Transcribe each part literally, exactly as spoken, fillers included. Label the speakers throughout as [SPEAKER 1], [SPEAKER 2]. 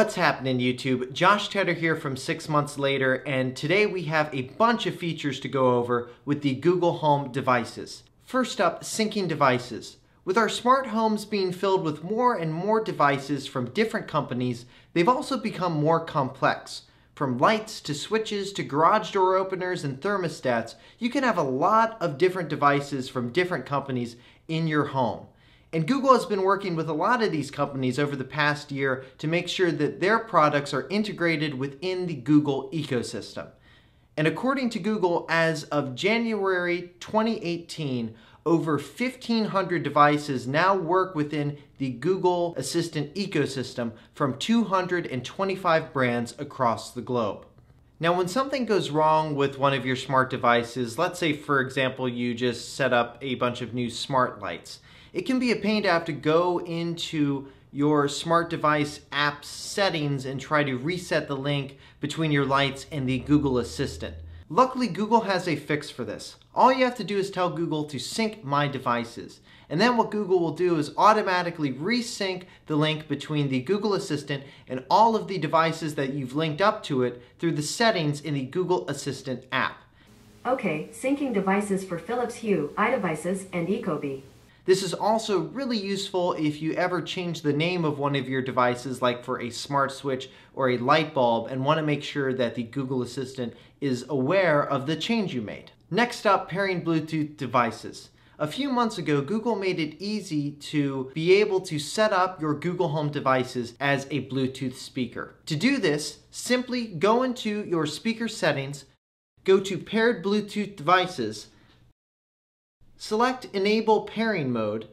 [SPEAKER 1] What's happening, YouTube? Josh Tedder here from Six Months Later, and today we have a bunch of features to go over with the Google Home devices. First up, syncing devices. With our smart homes being filled with more and more devices from different companies, they've also become more complex. From lights to switches to garage door openers and thermostats, you can have a lot of different devices from different companies in your home. And Google has been working with a lot of these companies over the past year to make sure that their products are integrated within the Google ecosystem. And according to Google, as of January twenty eighteen, over fifteen hundred devices now work within the Google Assistant ecosystem from two hundred twenty-five brands across the globe. Now, when something goes wrong with one of your smart devices, let's say, for example, you just set up a bunch of new smart lights, it can be a pain to have to go into your smart device app's settings and try to reset the link between your lights and the Google Assistant. Luckily, Google has a fix for this. All you have to do is tell Google to sync my devices. And then what Google will do is automatically resync the link between the Google Assistant and all of the devices that you've linked up to it through the settings in the Google Assistant app.
[SPEAKER 2] Okay, syncing devices for Philips Hue, iDevices, and Ecobee.
[SPEAKER 1] This is also really useful if you ever change the name of one of your devices, like for a smart switch or a light bulb, and want to make sure that the Google Assistant is aware of the change you made. Next up, pairing Bluetooth devices. A few months ago, Google made it easy to be able to set up your Google Home devices as a Bluetooth speaker. To do this, simply go into your speaker settings, go to Paired Bluetooth Devices, select Enable Pairing Mode,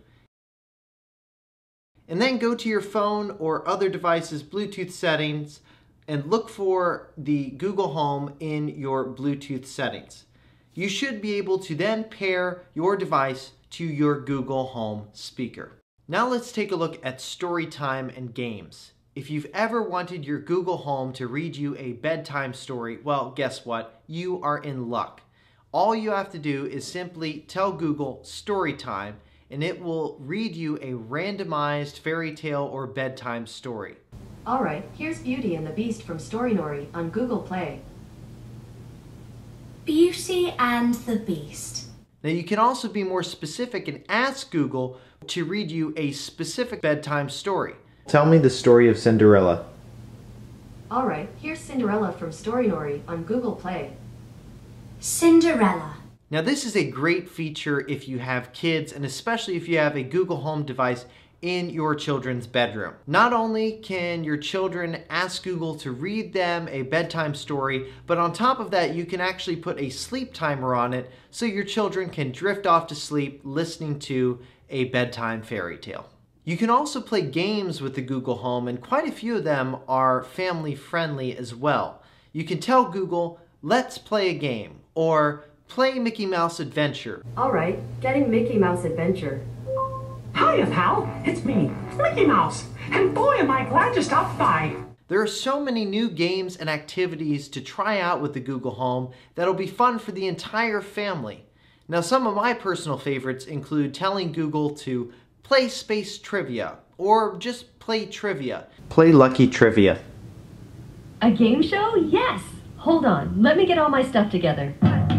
[SPEAKER 1] and then go to your phone or other device's Bluetooth settings and look for the Google Home in your Bluetooth settings. You should be able to then pair your device to your Google Home speaker. Now let's take a look at story time and games. If you've ever wanted your Google Home to read you a bedtime story, well, guess what? You are in luck. All you have to do is simply tell Google story time, and it will read you a randomized fairy tale or bedtime story.
[SPEAKER 2] Alright, here's Beauty and the Beast from Storynory on Google Play.
[SPEAKER 3] Beauty and the Beast.
[SPEAKER 1] Now you can also be more specific and ask Google to read you a specific bedtime story. Tell me the story of Cinderella.
[SPEAKER 2] Alright, here's Cinderella from Storynory on Google Play.
[SPEAKER 3] Cinderella.
[SPEAKER 1] Now this is a great feature if you have kids, and especially if you have a Google Home device in your children's bedroom. Not only can your children ask Google to read them a bedtime story, but on top of that you can actually put a sleep timer on it so your children can drift off to sleep listening to a bedtime fairy tale. You can also play games with the Google Home, and quite a few of them are family friendly as well. You can tell Google, let's play a game, or play Mickey Mouse Adventure.
[SPEAKER 2] Alright, getting Mickey Mouse Adventure.
[SPEAKER 4] Hiya, pal. It's me, Mickey Mouse. And boy, am I glad you stopped by.
[SPEAKER 1] There are so many new games and activities to try out with the Google Home that'll be fun for the entire family. Now, some of my personal favorites include telling Google to play Space Trivia, or just play trivia. Play Lucky Trivia.
[SPEAKER 2] A game show? Yes! Hold on, let me get all my stuff together.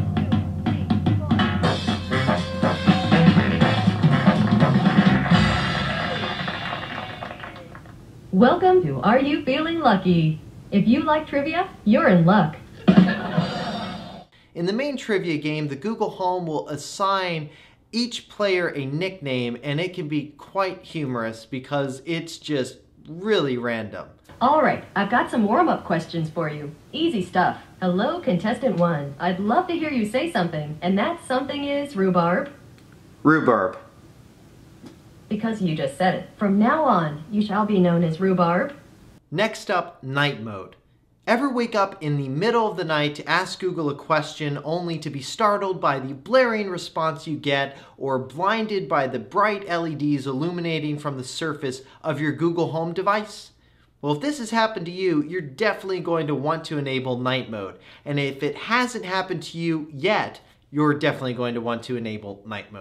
[SPEAKER 2] Welcome to Are You Feeling Lucky? If you like trivia, you're in luck.
[SPEAKER 1] In the main trivia game, the Google Home will assign each player a nickname, and it can be quite humorous because it's just really random.
[SPEAKER 2] Alright, I've got some warm-up questions for you. Easy stuff. Hello, contestant one. I'd love to hear you say something, and that something is rhubarb.
[SPEAKER 1] Rhubarb.
[SPEAKER 2] Because you just said it. From now on, you shall be known as rhubarb.
[SPEAKER 1] Next up, night mode. Ever wake up in the middle of the night to ask Google a question only to be startled by the blaring response you get, or blinded by the bright L E Ds illuminating from the surface of your Google Home device? Well, if this has happened to you, you're definitely going to want to enable night mode. And if it hasn't happened to you yet, you're definitely going to want to enable night mode.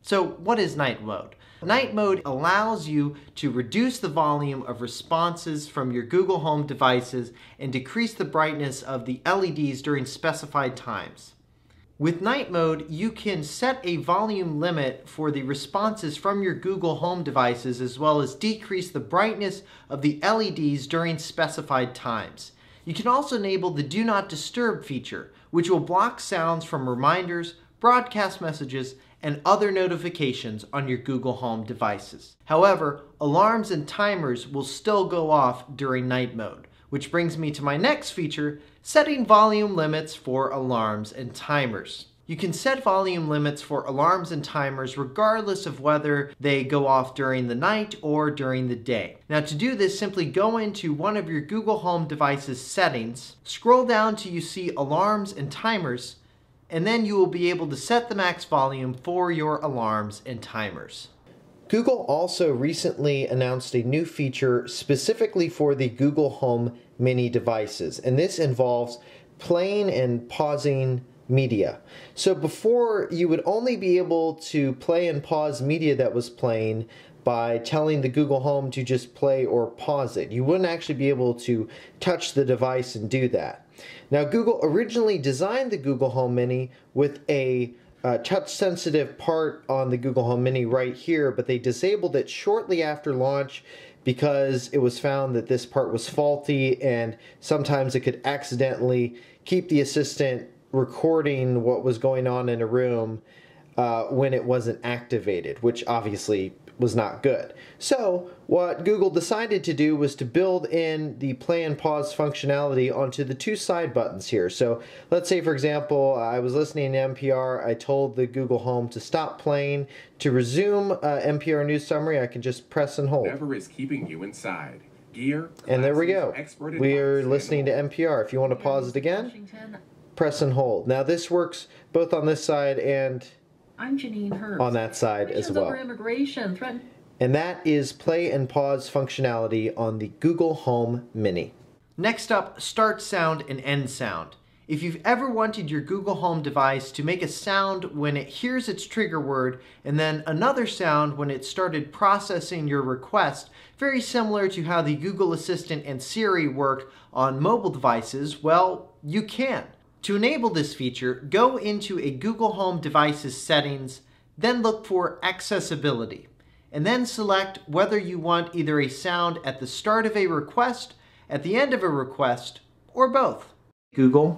[SPEAKER 1] So what is night mode? Night mode allows you to reduce the volume of responses from your Google Home devices and decrease the brightness of the L E Ds during specified times. With night mode, you can set a volume limit for the responses from your Google Home devices as well as decrease the brightness of the L E Ds during specified times. You can also enable the Do Not Disturb feature, which will block sounds from reminders, broadcast messages, and other notifications on your Google Home devices. However, alarms and timers will still go off during night mode, which brings me to my next feature, setting volume limits for alarms and timers. You can set volume limits for alarms and timers regardless of whether they go off during the night or during the day. Now to do this, simply go into one of your Google Home device's settings, scroll down till you see alarms and timers, and then you will be able to set the max volume for your alarms and timers. Google also recently announced a new feature specifically for the Google Home Mini devices, and this involves playing and pausing media. So before, you would only be able to play and pause media that was playing by telling the Google Home to just play or pause it. You wouldn't actually be able to touch the device and do that. Now, Google originally designed the Google Home Mini with a uh, touch-sensitive part on the Google Home Mini right here, but they disabled it shortly after launch because it was found that this part was faulty and sometimes it could accidentally keep the assistant recording what was going on in a room uh, when it wasn't activated, which obviously was not good. So what Google decided to do was to build in the play and pause functionality onto the two side buttons here. So let's say, for example, I was listening to N P R, I told the Google Home to stop playing. To resume uh, N P R News Summary, I can just press and hold.
[SPEAKER 5] Whatever is keeping you inside. Gear,
[SPEAKER 1] and there we go.
[SPEAKER 5] Expert
[SPEAKER 1] We are
[SPEAKER 5] advice,
[SPEAKER 1] listening to N P R. If you want to pause it again, press and hold. Now this works both on this side and
[SPEAKER 6] I'm Janine Herbst.
[SPEAKER 1] on that side as well.
[SPEAKER 6] Over immigration threaten.
[SPEAKER 1] And that is play and pause functionality on the Google Home Mini. Next up, start sound and end sound. If you've ever wanted your Google Home device to make a sound when it hears its trigger word and then another sound when it started processing your request, very similar to how the Google Assistant and Siri work on mobile devices, well, you can. To enable this feature, go into a Google Home device's settings, then look for accessibility, and then select whether you want either a sound at the start of a request, at the end of a request, or both. Google,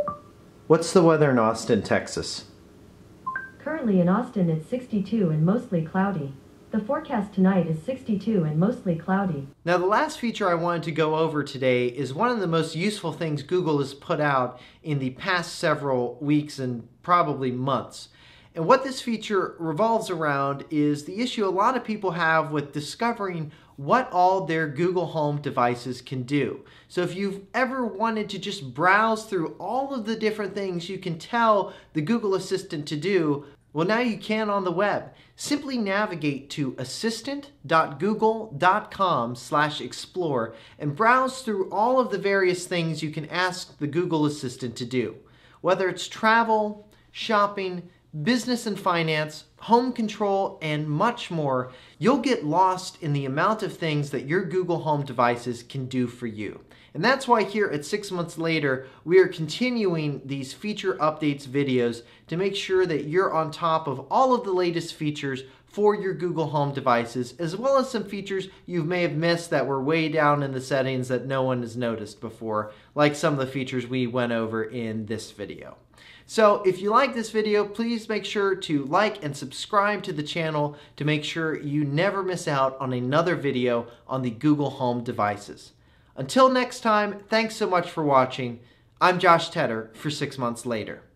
[SPEAKER 1] what's the weather in Austin, Texas?
[SPEAKER 2] Currently in Austin it's sixty-two and mostly cloudy. The forecast tonight is sixty-two and mostly cloudy.
[SPEAKER 1] Now the last feature I wanted to go over today is one of the most useful things Google has put out in the past several weeks and probably months. And what this feature revolves around is the issue a lot of people have with discovering what all their Google Home devices can do. So if you've ever wanted to just browse through all of the different things you can tell the Google Assistant to do, well, now you can on the web. Simply navigate to assistant dot google dot com slash explore and browse through all of the various things you can ask the Google Assistant to do. Whether it's travel, shopping, business and finance, home control, and much more, you'll get lost in the amount of things that your Google Home devices can do for you. And that's why here at Six Months Later, we are continuing these feature updates videos to make sure that you're on top of all of the latest features for your Google Home devices, as well as some features you may have missed that were way down in the settings that no one has noticed before, like some of the features we went over in this video. So if you like this video, please make sure to like and subscribe to the channel to make sure you never miss out on another video on the Google Home devices. Until next time, thanks so much for watching. I'm Josh Tedder for Six Months Later.